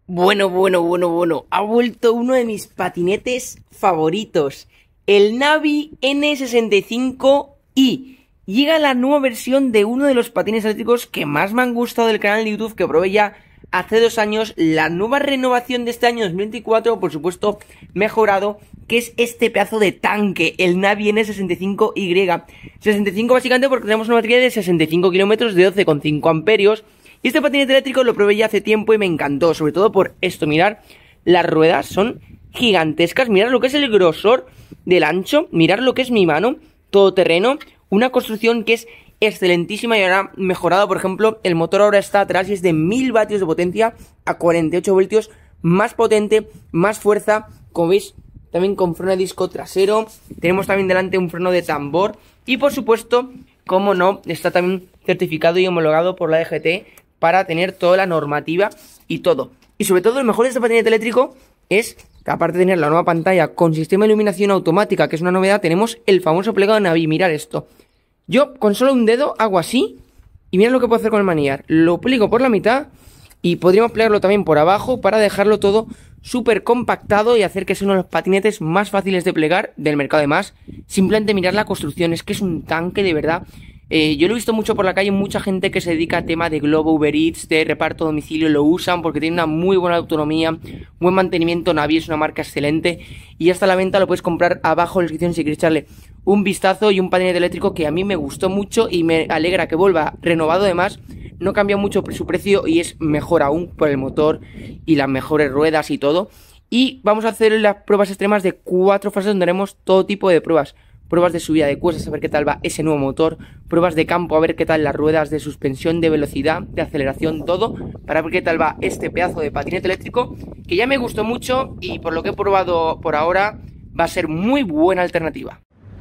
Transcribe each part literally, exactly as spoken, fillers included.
Bueno, bueno, bueno, bueno, ha vuelto uno de mis patinetes favoritos, el Navi N sesenta y cinco i. Llega la nueva versión de uno de los patines eléctricos que más me han gustado del canal de YouTube, que probé ya hace dos años. La nueva renovación de este año dos mil veinticuatro, por supuesto, mejorado, que es este pedazo de tanque, el Navi N sesenta y cinco i. sesenta y cinco básicamente porque tenemos una batería de sesenta y cinco kilómetros de doce coma cinco amperios. Y este patinete eléctrico lo probé ya hace tiempo y me encantó, sobre todo por esto. Mirad, las ruedas son gigantescas, mirad lo que es el grosor del ancho, mirad lo que es mi mano, todoterreno, una construcción que es excelentísima y ahora mejorado. Por ejemplo, el motor ahora está atrás y es de mil vatios de potencia a cuarenta y ocho voltios, más potente, más fuerza, como veis, también con freno de disco trasero. Tenemos también delante un freno de tambor y, por supuesto, como no, está también certificado y homologado por la D G T para tener toda la normativa y todo. Y sobre todo, lo mejor de este patinete eléctrico es que, aparte de tener la nueva pantalla con sistema de iluminación automática, que es una novedad, tenemos el famoso plegado de Navi. Mirad esto. Yo con solo un dedo hago así y mirad lo que puedo hacer con el manillar. Lo pliego por la mitad y podríamos plegarlo también por abajo para dejarlo todo súper compactado y hacer que sea uno de los patinetes más fáciles de plegar del mercado. Además, simplemente mirad la construcción, es que es un tanque de verdad. Eh, yo lo he visto mucho por la calle, mucha gente que se dedica a tema de Globo, Uber Eats, de reparto a domicilio, lo usan porque tiene una muy buena autonomía, buen mantenimiento. Navi es una marca excelente y ya está a la venta, lo puedes comprar abajo en la descripción si quieres echarle un vistazo. Y un patinete eléctrico que a mí me gustó mucho y me alegra que vuelva renovado. Además, no cambia mucho su precio y es mejor aún por el motor y las mejores ruedas y todo. Y vamos a hacer las pruebas extremas de cuatro fases donde haremos todo tipo de pruebas. Pruebas de subida de cuestas, a ver qué tal va ese nuevo motor. Pruebas de campo, a ver qué tal las ruedas, de suspensión, de velocidad, de aceleración, todo, para ver qué tal va este pedazo de patinete eléctrico, que ya me gustó mucho y por lo que he probado por ahora va a ser muy buena alternativa.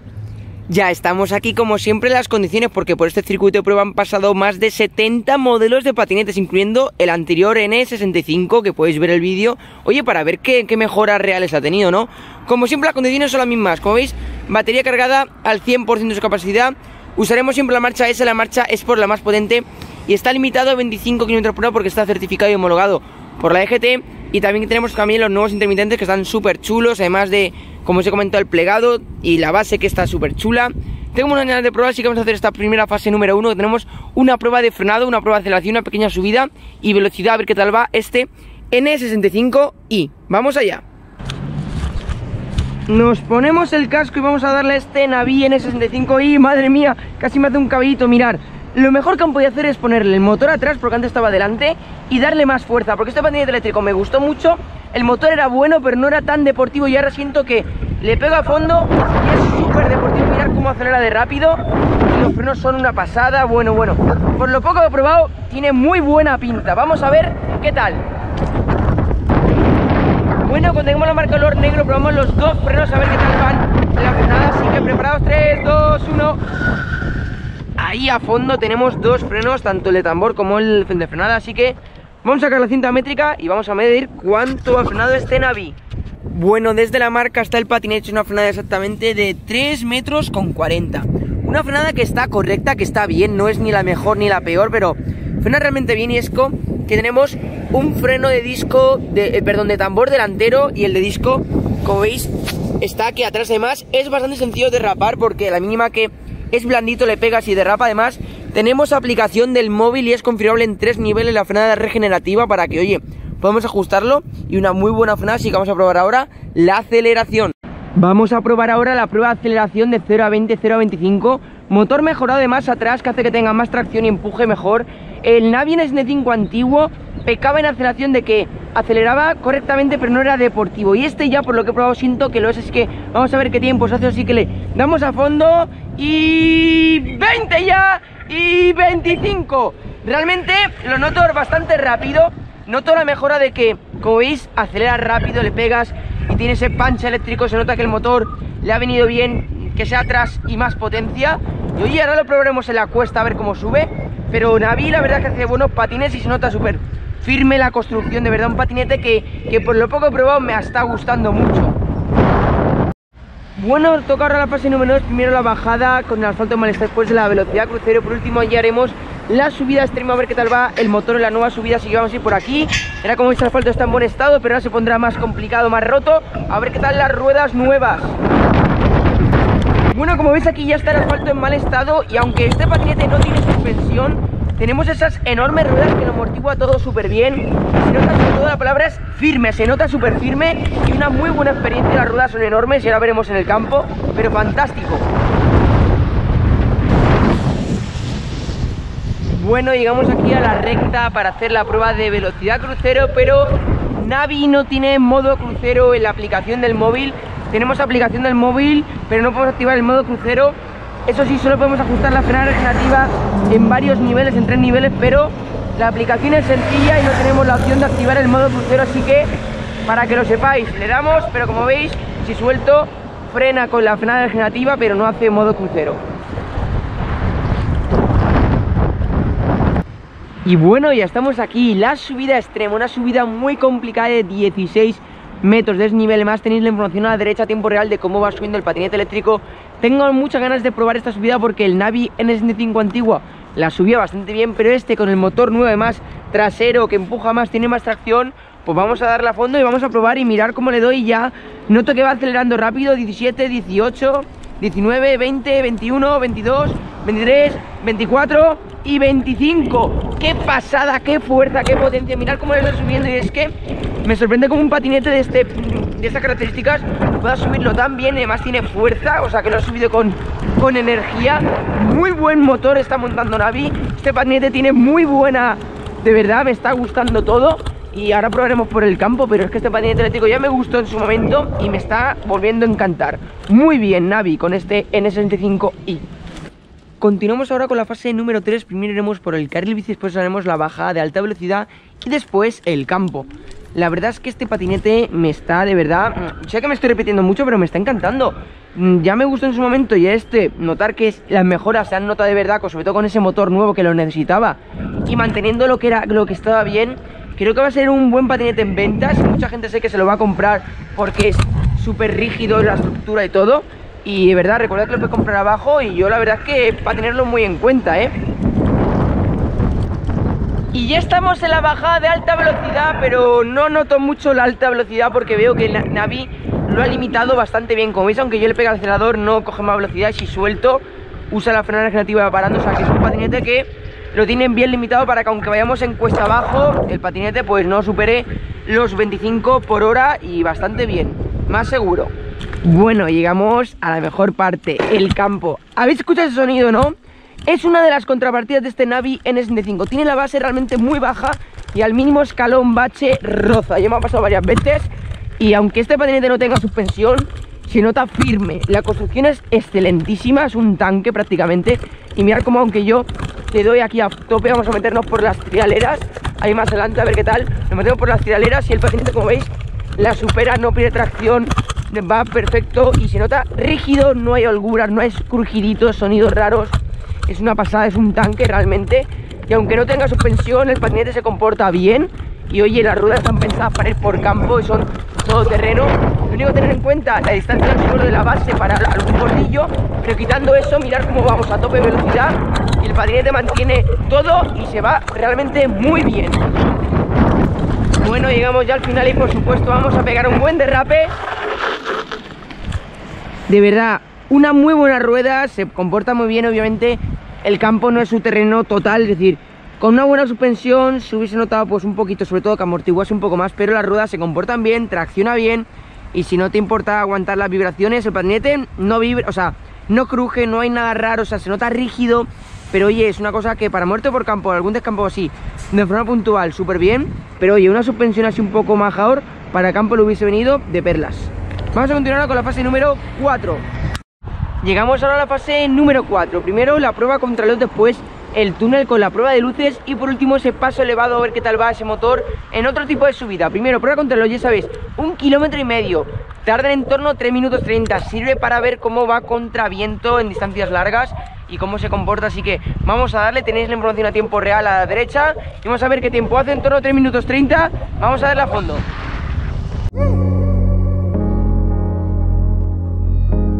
Ya estamos aquí como siempre en las condiciones, porque por este circuito de prueba han pasado más de setenta modelos de patinetes, incluyendo el anterior N sesenta y cinco, que podéis ver el vídeo. Oye, para ver qué, qué mejoras reales ha tenido, ¿no? Como siempre, las condiciones son las mismas. Como veis, batería cargada al cien por ciento de su capacidad. Usaremos siempre la marcha S, la marcha Sport, la más potente, y está limitado a veinticinco kilómetros por hora porque está certificado y homologado por la D G T. Y también tenemos también los nuevos intermitentes, que están súper chulos, además de, como os he comentado, el plegado y la base, que está súper chula. Tengo unas ganas de probar, así que vamos a hacer esta primera fase número uno. Tenemos una prueba de frenado, una prueba de aceleración, una pequeña subida y velocidad, a ver qué tal va este N sesenta y cinco i. ¡Vamos allá! Nos ponemos el casco y vamos a darle a este Navi N sesenta y cinco i. Madre mía, casi me hace un cabellito, mirar. Lo mejor que han podido hacer es ponerle el motor atrás, porque antes estaba delante, y darle más fuerza, porque este patinete eléctrico me gustó mucho. El motor era bueno, pero no era tan deportivo, y ahora siento que le pega a fondo y es súper deportivo. Mirad cómo acelera de rápido y los frenos son una pasada. Bueno, bueno, por lo poco que he probado, tiene muy buena pinta. Vamos a ver qué tal. Bueno, cuando tengamos la marca color negro, probamos los dos frenos a ver qué tal van en la frenada. Así que preparados, tres, dos, uno. Ahí a fondo tenemos dos frenos, tanto el de tambor como el de frenada. Así que vamos a sacar la cinta métrica y vamos a medir cuánto ha frenado este Navi. Bueno, desde la marca hasta el patinete es una frenada exactamente de tres metros con cuarenta. Una frenada que está correcta, que está bien, no es ni la mejor ni la peor, pero frena realmente bien. Y es que tenemos un freno de disco, de, eh, perdón, de tambor delantero, y el de disco, como veis, está aquí atrás. Además, es bastante sencillo de derrapar porque a la mínima que es blandito le pegas y derrapa. Además, tenemos aplicación del móvil y es configurable en tres niveles la frenada regenerativa para que, oye, podemos ajustarlo, y una muy buena frenada. Así que vamos a probar ahora la aceleración. Vamos a probar ahora la prueba de aceleración de cero a veinte, cero a veinticinco. Motor mejorado de más atrás, que hace que tenga más tracción y empuje mejor. El Navi N sesenta y cinco antiguo pecaba en aceleración de que aceleraba correctamente pero no era deportivo, y este ya, por lo que he probado, siento que lo es. Así que vamos a ver qué tiempos hace. Así que le damos a fondo y veinte ya, y veinticinco. Realmente lo noto bastante rápido. Noto la mejora de que, como veis, acelera rápido, le pegas y tiene ese punch eléctrico. Se nota que el motor le ha venido bien, que sea atrás y más potencia. Y oye, ahora lo probaremos en la cuesta a ver cómo sube. Pero Navi, la verdad, que hace buenos patines y se nota súper firme la construcción. De verdad, un patinete que, que por lo poco he probado me está gustando mucho. Bueno, toca ahora la fase número dos, primero la bajada con el asfalto en mal estado, después de la velocidad crucero, por último ya haremos la subida extrema, a ver qué tal va el motor en la nueva subida, así que vamos a ir por aquí. Era como este asfalto está en buen estado, pero ahora se pondrá más complicado, más roto, a ver qué tal las ruedas nuevas. Bueno, como veis aquí ya está el asfalto en mal estado y aunque este patinete no tiene suspensión, tenemos esas enormes ruedas que lo amortigua todo súper bien. Se nota, sobre todo la palabra es firme, se nota súper firme y una muy buena experiencia. Las ruedas son enormes y ahora veremos en el campo, pero fantástico. Bueno, llegamos aquí a la recta para hacer la prueba de velocidad crucero, pero Navi no tiene modo crucero en la aplicación del móvil. Tenemos aplicación del móvil, pero no podemos activar el modo crucero. Eso sí, solo podemos ajustar la frenada regenerativa en varios niveles, en tres niveles, pero la aplicación es sencilla y no tenemos la opción de activar el modo crucero, así que para que lo sepáis, le damos, pero como veis, si suelto, frena con la frenada regenerativa, pero no hace modo crucero. Y bueno, ya estamos aquí, la subida extrema, una subida muy complicada de dieciséis metros de desnivel. Más tenéis la información a la derecha a tiempo real de cómo va subiendo el patinete eléctrico. Tengo muchas ganas de probar esta subida porque el Navi N sesenta y cinco antiguo la subía bastante bien, pero este con el motor nuevo además trasero que empuja más, tiene más tracción, pues vamos a darle a fondo y vamos a probar y mirar cómo le doy. Ya noto que va acelerando rápido, diecisiete, dieciocho, diecinueve, veinte, veintiuno, veintidós, veintitrés, veinticuatro y veinticinco. ¡Qué pasada, qué fuerza, qué potencia! Mirad cómo le estoy subiendo y es que me sorprende como un patinete de, este, de estas características pueda subirlo tan bien. Además tiene fuerza, o sea que lo ha subido con, con energía. Muy buen motor está montando Navi. Este patinete tiene muy buena... De verdad, me está gustando todo. Y ahora probaremos por el campo, pero es que este patinete eléctrico ya me gustó en su momento y me está volviendo a encantar. Muy bien Navi con este N sesenta y cinco i. Continuamos ahora con la fase número tres. Primero iremos por el carril bici, después haremos la bajada de alta velocidad y después el campo. La verdad es que este patinete me está, de verdad, sé que me estoy repitiendo mucho, pero me está encantando. Ya me gustó en su momento y este, notar que las mejoras se han notado de verdad, sobre todo con ese motor nuevo que lo necesitaba y manteniendo lo que era, lo que estaba bien. Creo que va a ser un buen patinete en ventas. Mucha gente sé que se lo va a comprar porque es súper rígido la estructura y todo. Y de verdad, recordad que lo puedes comprar abajo. Y yo la verdad es que para tenerlo muy en cuenta, ¿eh? Y ya estamos en la bajada de alta velocidad, pero no noto mucho la alta velocidad porque veo que el Navi lo ha limitado bastante bien. Como veis, aunque yo le pegue al acelerador, no coge más velocidad. Y si suelto, usa la frenada regenerativa parando. O sea que es un patinete que lo tienen bien limitado para que aunque vayamos en cuesta abajo, el patinete pues no supere los veinticinco por hora y bastante bien, más seguro. Bueno, llegamos a la mejor parte, el campo. ¿Habéis escuchado ese sonido, no? Es una de las contrapartidas de este Navi N sesenta y cinco. Tiene la base realmente muy baja y al mínimo escalón bache roza. Ya me ha pasado varias veces y aunque este patinete no tenga suspensión, se nota firme. La construcción es excelentísima, es un tanque prácticamente. Y mirad cómo aunque yo le doy aquí a tope, vamos a meternos por las trialeras. Ahí más adelante a ver qué tal. Nos metemos por las trialeras y el patinete, como veis, la supera, no pierde tracción, va perfecto y se nota rígido, no hay holguras, no hay crujiditos, sonidos raros. Es una pasada, es un tanque realmente. Y aunque no tenga suspensión, el patinete se comporta bien. Y oye, las ruedas están pensadas para ir por campo y son todo terreno. Lo único que tener en cuenta, la distancia del suelo de la base para algún bordillo, pero quitando eso, mirar cómo vamos a tope de velocidad y el patinete mantiene todo y se va realmente muy bien. Bueno, llegamos ya al final y por supuesto vamos a pegar un buen derrape. De verdad, una muy buena rueda, se comporta muy bien. Obviamente el campo no es su terreno total, es decir, con una buena suspensión se hubiese notado pues un poquito, sobre todo que amortiguase un poco más, pero las ruedas se comportan bien, tracciona bien. Y si no te importa aguantar las vibraciones, el patinete no vibra, o sea, no cruje, no hay nada raro, o sea, se nota rígido. Pero oye, es una cosa que para muerte por campo, algún descampo así, de forma puntual, súper bien. Pero oye, una suspensión así un poco majador, para campo le hubiese venido de perlas. Vamos a continuar ahora con la fase número cuatro. Llegamos ahora a la fase número cuatro. Primero la prueba contrarreloj, después el túnel con la prueba de luces y por último ese paso elevado, a ver qué tal va ese motor en otro tipo de subida. Primero prueba contrarreloj, ya sabéis, un kilómetro y medio, tarda en torno a tres minutos treinta, sirve para ver cómo va contra viento en distancias largas y cómo se comporta, así que vamos a darle. Tenéis la información a tiempo real a la derecha y vamos a ver qué tiempo hace, en torno a tres minutos treinta, vamos a darle a fondo.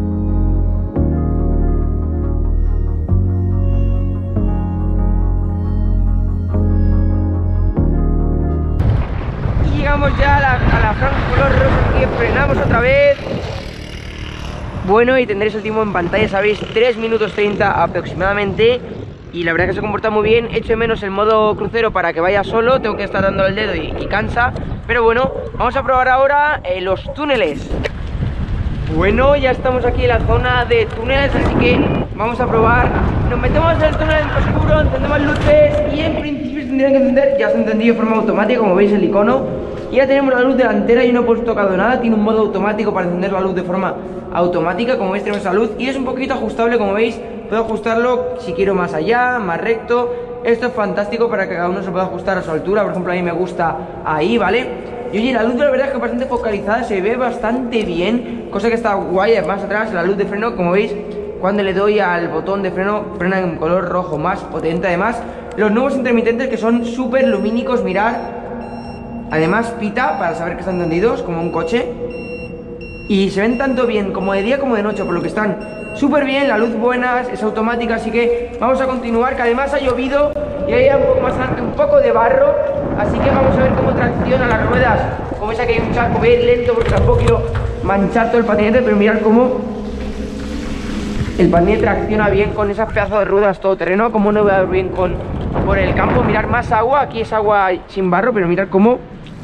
llegamos ya a la, a la franja color rosa y frenamos otra vez. Bueno, y tendréis el tiempo en pantalla, sabéis, tres minutos treinta aproximadamente. Y la verdad que se comporta muy bien. Echo de menos el modo crucero para que vaya solo. Tengo que estar dando el dedo y, y cansa. Pero bueno, vamos a probar ahora eh, los túneles. Bueno, ya estamos aquí en la zona de túneles, así que vamos a probar. Nos metemos en el túnel oscuro, encendemos luces y en principio se tendrían que encender. Ya se ha encendido de forma automática, como veis el icono. Y ya tenemos la luz delantera y no hemos tocado nada. Tiene un modo automático para encender la luz de forma automática. Como veis tenemos esa luz y es un poquito ajustable, como veis. Puedo ajustarlo si quiero más allá, más recto. Esto es fantástico para que cada uno se pueda ajustar a su altura. Por ejemplo, a mí me gusta ahí, ¿vale? Y oye, la luz la verdad es que bastante focalizada, se ve bastante bien. Cosa que está guay. Más atrás la luz de freno, como veis, cuando le doy al botón de freno, frena en color rojo más potente. Además, los nuevos intermitentes que son súper lumínicos, mirad. Además pita para saber que están encendidos, como un coche. Y se ven tanto bien como de día como de noche, por lo que están súper bien, la luz buena, es automática. Así que vamos a continuar, que además ha llovido y hay un poco más adelante un poco de barro. Así que vamos a ver cómo tracciona las ruedas. Como veis aquí hay un charco, voy a ir lento porque tampoco quiero manchar todo el patinete. Pero mirad cómo el patinete tracciona bien con esas pedazos de ruedas todoterreno. Como no va bien con, por el campo. Mirad más agua, aquí es agua sin barro, pero mirad cómo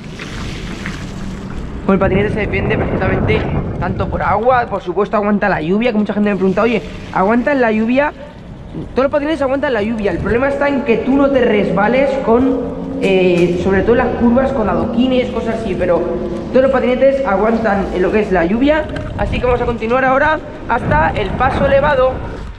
el patinete se defiende perfectamente, tanto por agua, por supuesto aguanta la lluvia, que mucha gente me pregunta, oye, ¿aguantan la lluvia? Todos los patinetes aguantan la lluvia, el problema está en que tú no te resbales con, eh, sobre todo en las curvas, con adoquines, cosas así, pero todos los patinetes aguantan en lo que es la lluvia. Así que vamos a continuar ahora hasta el paso elevado.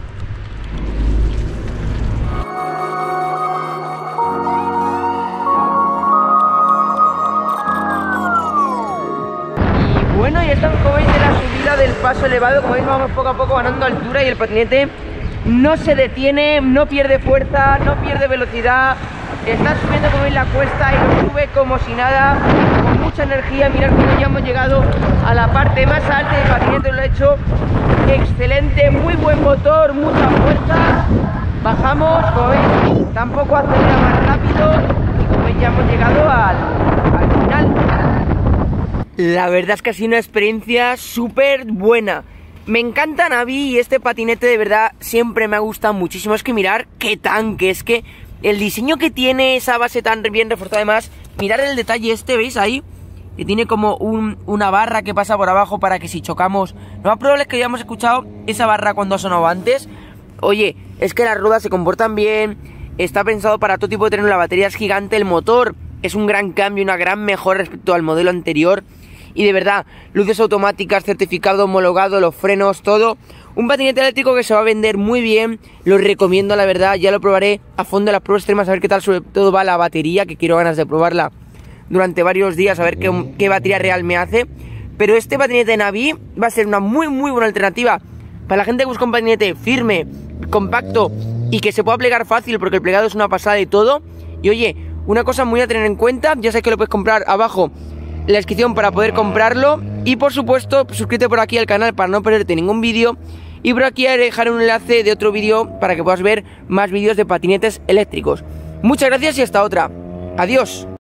Bueno, ya estamos, como veis, de la subida del paso elevado. Como veis, vamos poco a poco ganando altura y el patinete no se detiene, no pierde fuerza, no pierde velocidad. Está subiendo, como veis, la cuesta y lo sube como si nada, con mucha energía. Mirad cómo ya hemos llegado a la parte más alta del patinete, lo ha hecho excelente, muy buen motor, mucha fuerza. Bajamos, como veis, tampoco acelera más rápido y como veis ya hemos llegado al, al final. La verdad es que ha sido una experiencia súper buena. Me encanta Navi y este patinete de verdad siempre me ha gustado muchísimo. Es que mirar qué tanque, es que el diseño que tiene, esa base tan bien reforzada. Además, mirar el detalle este, ¿veis ahí? Que tiene como un, una barra que pasa por abajo para que si chocamos... Lo más probable es que hayamos escuchado esa barra cuando ha sonado antes. Oye, es que las ruedas se comportan bien, está pensado para todo tipo de terreno, la batería es gigante, el motor es un gran cambio, una gran mejora respecto al modelo anterior. Y de verdad, luces automáticas, certificado, homologado, los frenos, todo. Un patinete eléctrico que se va a vender muy bien. Lo recomiendo, la verdad. Ya lo probaré a fondo en las pruebas extremas, a ver qué tal sobre todo va la batería, que quiero ganas de probarla durante varios días, a ver qué, qué batería real me hace. Pero este patinete Navi va a ser una muy muy buena alternativa para la gente que busca un patinete firme, compacto y que se pueda plegar fácil, porque el plegado es una pasada y todo. Y oye, una cosa muy a tener en cuenta, ya sabes que lo puedes comprar abajo la descripción para poder comprarlo. Y por supuesto, suscríbete por aquí al canal para no perderte ningún vídeo. Y por aquí dejaré un enlace de otro vídeo para que puedas ver más vídeos de patinetes eléctricos. Muchas gracias y hasta otra. Adiós.